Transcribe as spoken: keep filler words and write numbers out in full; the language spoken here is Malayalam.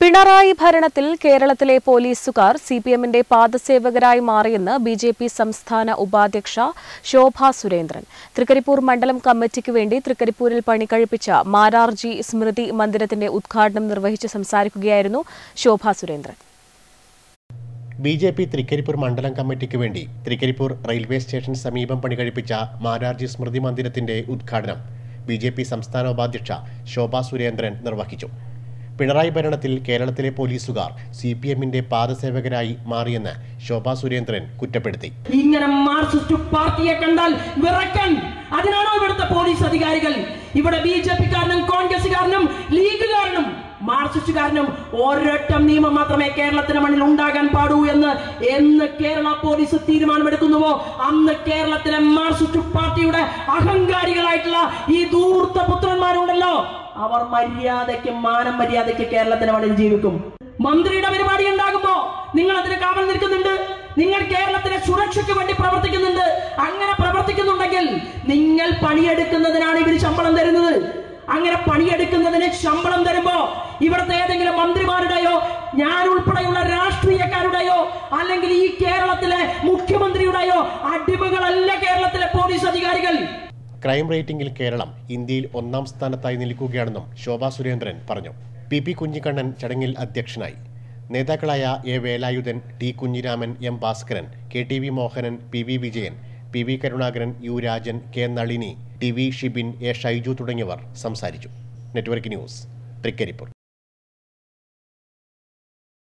പിണറായി ഭരണത്തിൽ കേരളത്തിലെ പോലീസുകാർ സി പി എമ്മിന്റെ പാദസേവകരായി മാറിയെന്ന് ബി ജെ പി സംസ്ഥാന ഉപാധ്യക്ഷ ശോഭാ സുരേന്ദ്രൻ. തൃക്കരിപ്പൂർ മണ്ഡലം കമ്മിറ്റിക്ക് വേണ്ടി തൃക്കരിപ്പൂരിൽ പണി കഴിപ്പിച്ച മാരാർജി സ്മൃതി മന്ദിരത്തിന്റെ ഉദ്ഘാടനം നിർവഹിച്ച് സംസാരിക്കുകയായിരുന്നു Shobha Surendran. B J P Thrikkaripur മണ്ഡലം കമ്മിറ്റിക്ക് വേണ്ടി തൃക്കരിപ്പൂർ റെയിൽവേ സ്റ്റേഷൻ സമീപം പണി കഴിപ്പിച്ച മാരാർജി സ്മൃതി മന്ദിരത്തിന്റെ ഉദ്ഘാടനം ബി ജെ പി സംസ്ഥാന ഉപാധ്യക്ഷ ശോഭാ സുരേന്ദ്രൻ നിർവഹിച്ചു. പിണറായി ഭരണത്തിൽ കേരളത്തിലെ പോലീസുകാർ സി പി എമ്മിന്റെ പാദസേവകരായി മാറിയെന്ന് ശോഭാ സുരേന്ദ്രൻ കുറ്റപ്പെടുത്തി. ഇങ്ങനെ മാർക്സിസ്റ്റ് പാർട്ടിയെ കണ്ടാൽ വിറയ്ക്കാൻ അതിനാണോ ഇവിടുത്തെ പോലീസ് അധികാരികൾ? ഇവിടെ ബി ജെ പിക്കാരനും കോൺഗ്രസുകാരനും ലീഗുകാരനും മാർക്സിസ്റ്റുകാരനും ഒരൊറ്റ നിയമം മാത്രമേ കേരളത്തിന് മണ്ണിൽ ഉണ്ടാകാൻ പാടൂ എന്ന് എന്ന് കേരള പോലീസ് തീരുമാനമെടുക്കുന്നുവോ അന്ന് കേരളത്തിലെ മാർക്സിസ്റ്റ് പാർട്ടിയുടെ അഹങ്കാരികളായിട്ടുള്ള ഈ ധൂർത്ത പുത്രന്മാരുണ്ടല്ലോ, അവർ മര്യാദയ്ക്ക് മാനം മര്യാദയ്ക്ക് കേരളത്തിന് മണ്ണിൽ ജീവിക്കും. മന്ത്രിയുടെ പരിപാടി ഉണ്ടാകുമ്പോ നിങ്ങൾ അതിന് കാവൽ നിൽക്കുന്നുണ്ട്, നിങ്ങൾ കേരളത്തിലെ സുരക്ഷയ്ക്ക് വേണ്ടി പ്രവർത്തിക്കുന്നുണ്ട്. അങ്ങനെ പ്രവർത്തിക്കുന്നുണ്ടെങ്കിൽ നിങ്ങൾ പണിയെടുക്കുന്നതിനാണ് ഇവർ ശമ്പളം തരുന്നത്. അങ്ങനെ പണിയെടുക്കുന്നതിന് ശമ്പളം തരുമ്പോ ഇവിടുത്തെ ഏതെങ്കിലും മന്ത്രിമാരുടെയോ ഞാൻ ഉൾപ്പെടെയുള്ള രാഷ്ട്രീയക്കാരുടെയോ അല്ലെങ്കിൽ ഈ കേരളത്തിലെ മുഖ്യമന്ത്രിയുടെയോ അടിമകളല്ല കേരളത്തിലെ പോലീസ് അധികാരികൾ. ക്രൈം റേറ്റിംഗിൽ കേരളം ഇന്ത്യയിൽ ഒന്നാം സ്ഥാനത്തായി നിൽക്കുകയാണെന്നും ശോഭാ സുരേന്ദ്രൻ പറഞ്ഞു. പി പി കുഞ്ഞിക്കണ്ണൻ ചടങ്ങിൽ അധ്യക്ഷനായി. നേതാക്കളായ A Velayudhan, T Kunhiraman, M Bhaskaran, K T V Mohanan, P V Vijayan, P V Karunakaran, U Rajan, K Nalini, T V Shibin, A Shaiju തുടങ്ങിയവർ സംസാരിച്ചു. Network news, Trikaripur.